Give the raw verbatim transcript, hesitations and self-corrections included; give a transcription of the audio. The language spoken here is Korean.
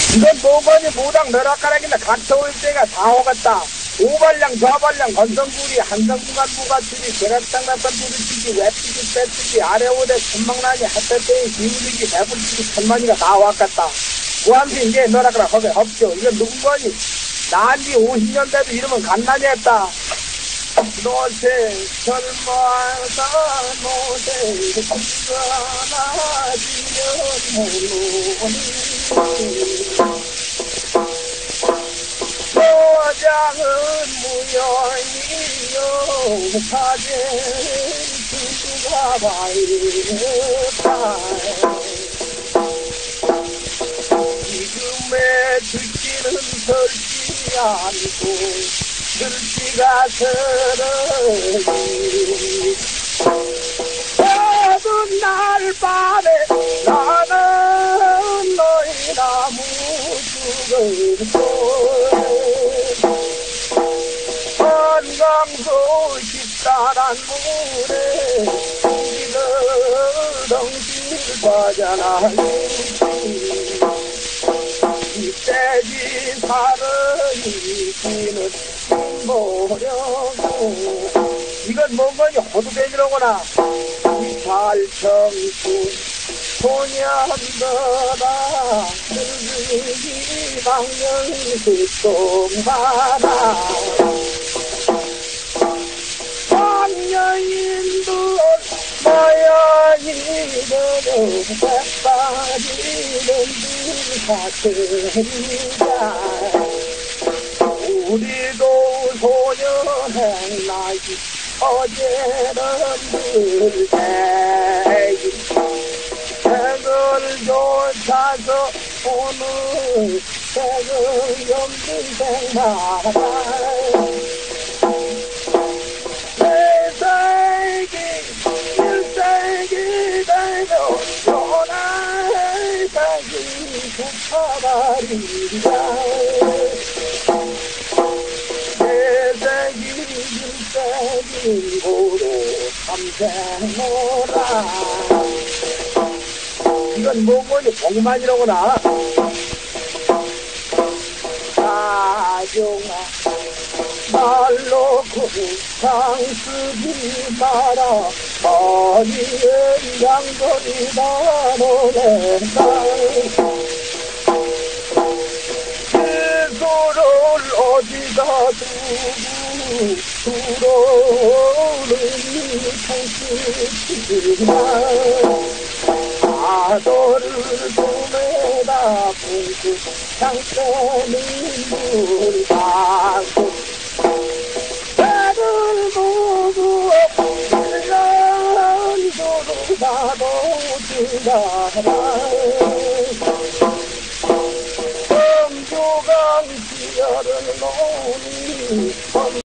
이건 뭐거니 무당 너락가락이나 각서올 때가 다 오갔다. 오발량 좌발량 건성구리 한성구간 무가출이 계락장난감 부르치기 외치기 빼치기 아래오대 천망나니 햇볕대에 기울이기 배불치기 천만이가 다 왔겠다. 무한히 이게 너락가락 허게 없죠. 이건 누군거니 난지 오십 년 돼도 이러면 간단히 했다. 노세 젊어서 노세 죽어나지면 모르니 도장은 무연이요 사진 수가 바이다. 지금의 듣기는 설지 않고 들기가 서러니 어두운 날 밤에 나는 너의 나무 죽은 한강소 십사란 물에 우리는 덩실 빠져나가니 이때지 살은 이기는 모려고 이건 뭔가니 호두뱀이로구나. 이팔청춘 소년들아 늙은이 방명이 똥마라 방년인들 마야이들은 백발이는 사슴이다. 우리도 소년행 나이 어제는 늘대기 색을 쫓아서 오늘 색을 없는 생마다 내 세기 일세기 되며 요나의 세기 kup하다리라 일세기로 삼생노라. 이건 뭐뭐니 복만이로구나. 사종아 말로 구상쓰지 마라. 어디에 양거리다 노랜다. 그소를 어디다 두고 들어오는 통수지만 파도를 품에다 품고 향떠는 물 받고 배를 보고 일년도로 나도 지나라. 성조강 지열을 놓으니